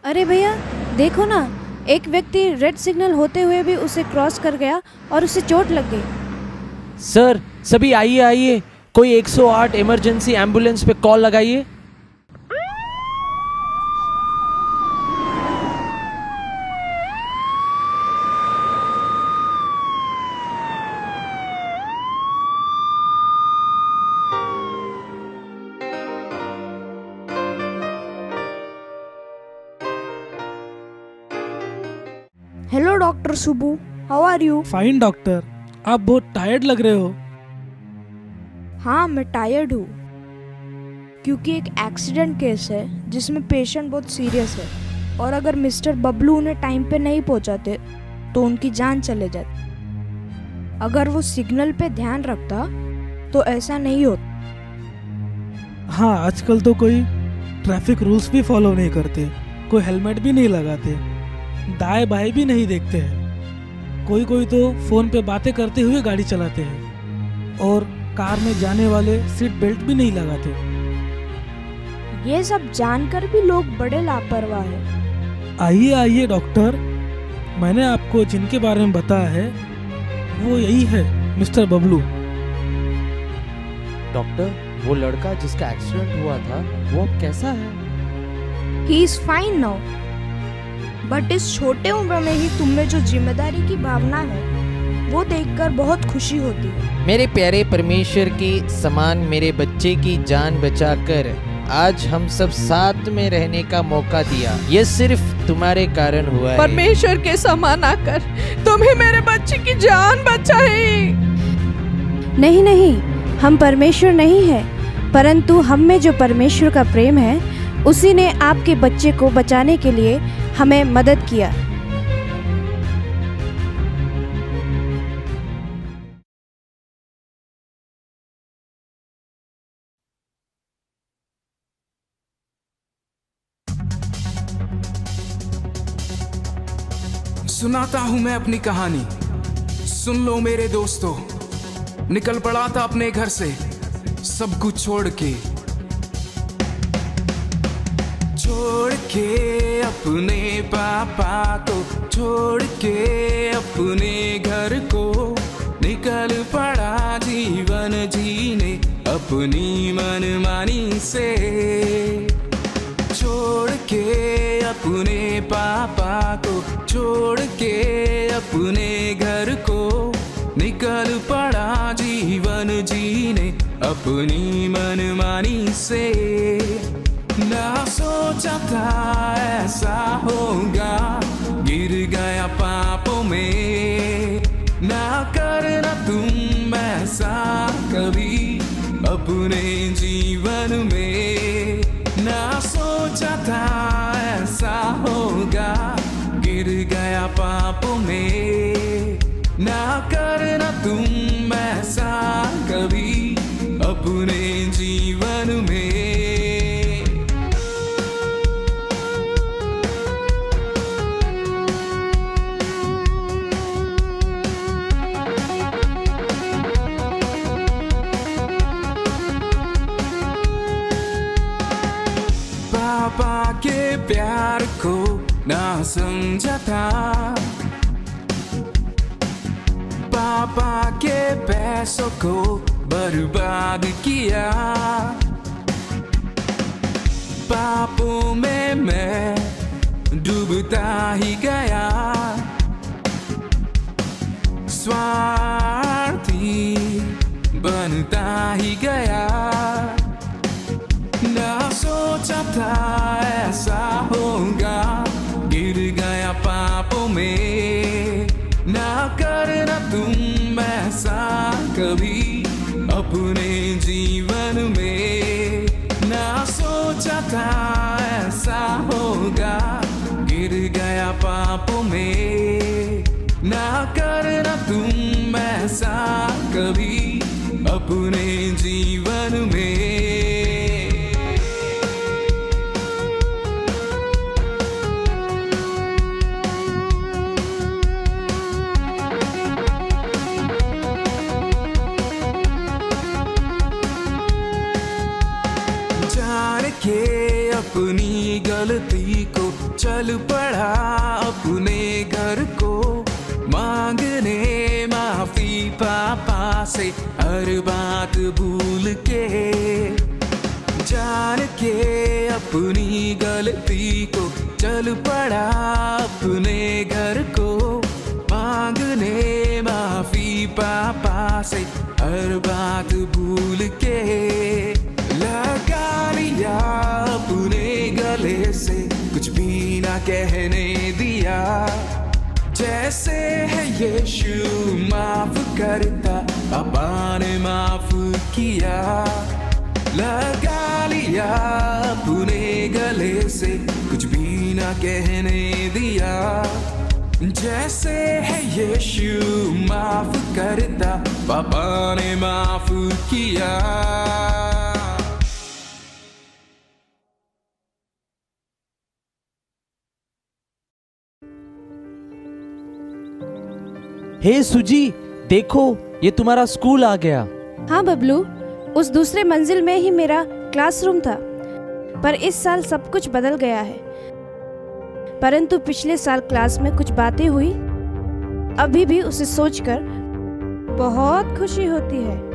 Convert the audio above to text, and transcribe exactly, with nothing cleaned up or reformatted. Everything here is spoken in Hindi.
अरे भैया देखो ना, एक व्यक्ति रेड सिग्नल होते हुए भी उसे क्रॉस कर गया और उसे चोट लग गई। सर सभी आइए आइए, कोई एक सौ आठ इमरजेंसी एम्बुलेंस पे कॉल लगाइए। Hello doctor Subu, how are you? Fine doctor, आप बहुत टायर्ड लग रहे हो। हाँ मैं टायर्ड हूँ क्योंकि एक एक्सीडेंट केस है जिसमें पेशेंट बहुत सीरियस है और अगर मिस्टर बबलू उन्हें टाइम पे नहीं पहुँचाते तो उनकी जान चले जाती। अगर वो सिग्नल पे ध्यान रखता तो ऐसा नहीं होता। हाँ, आजकल तो कोई ट्रैफिक रूल्स भी फॉलो नहीं करते, कोई हेलमेट भी नहीं लगाते, दाएं बाएं भी नहीं देखते हैं। कोई कोई तो फोन पे बातें करते हुए गाड़ी चलाते हैं और कार में जाने वाले सीट बेल्ट भी नहीं लगाते। ये सब जानकर भी लोग बड़े लापरवाह हैं। आइए आइए डॉक्टर, मैंने आपको जिनके बारे में बताया है वो यही है, मिस्टर बबलू। डॉक्टर, वो लड़का जिसका एक्सीडेंट हुआ था वो अब कैसा है? He is fine now, but इस छोटे उम्र में ही तुम में जो जिम्मेदारी की भावना है वो देखकर बहुत खुशी होती है। मेरे प्यारे परमेश्वर के समान मेरे बच्चे की जान बचाकर आज हम सब साथ में रहने का मौका दिया, ये सिर्फ तुम्हारे कारण हुआ है। परमेश्वर के समान आकर तुम्हें मेरे बच्चे की जान बचाई। नहीं नहीं, हम परमेश्वर नहीं है, परंतु हम में जो परमेश्वर का प्रेम है उसी ने आपके बच्चे को बचाने के लिए हमें मदद किया। सुनाता हूं मैं अपनी कहानी, सुन लो मेरे दोस्तों। निकल पड़ा था अपने घर से सब कुछ छोड़ के, छोड़ के अपने पापा को, छोड़ के अपने घर को, निकल पड़ा जीवन जीने अपनी मनमानी से। छोड़ के अपने पापा को, छोड़ के अपने घर को, निकल पड़ा जीवन जीने अपनी मनमानी से। ना सोचा था ऐसा होगा, गिर गया पापों में। ना करना तुम ऐसा कभी अपने जीवन में। ना सोचा था ऐसा होगा, गिर गया पापों में। ना करना तुम ऐसा कभी अपने जीवन में। पापा के प्यार को ना समझा था, पापा के पैसों को बर्बाद किया। पापों में मैं डूबता ही गया, स्वार्थी बनता ही गया। ना सोचा था ऐसा होगा, गिर गया पापों में। ना करना तुम ऐसा कभी अपने जीवन में। ना सोचा था ऐसा होगा, गिर गया पापों में। ना करना तुम ऐसा कभी अपने जीवन में। जान के अपनी गलती को चल पड़ा अपने घर को मांगने माफी पापा से, हर बात भूल के जान के अपनी गलती को चल पड़ा अपने घर को मांगने माफी पापा से, हर बात भूल के लगा लिया अपने गले से, कुछ भी ना कहने दिया। जैसे है यीशु माफ करता, पापा ने माफ किया। लगा लिया अपने गले से, कुछ भी ना कहने दिया। जैसे है यीशु माफ करता, पापा ने माफ किया। हे सुजी, देखो ये तुम्हारा स्कूल आ गया। हाँ बबलू, उस दूसरे मंजिल में ही मेरा क्लासरूम था, पर इस साल सब कुछ बदल गया है। परंतु पिछले साल क्लास में कुछ बातें हुई, अभी भी उसे सोचकर बहुत खुशी होती है।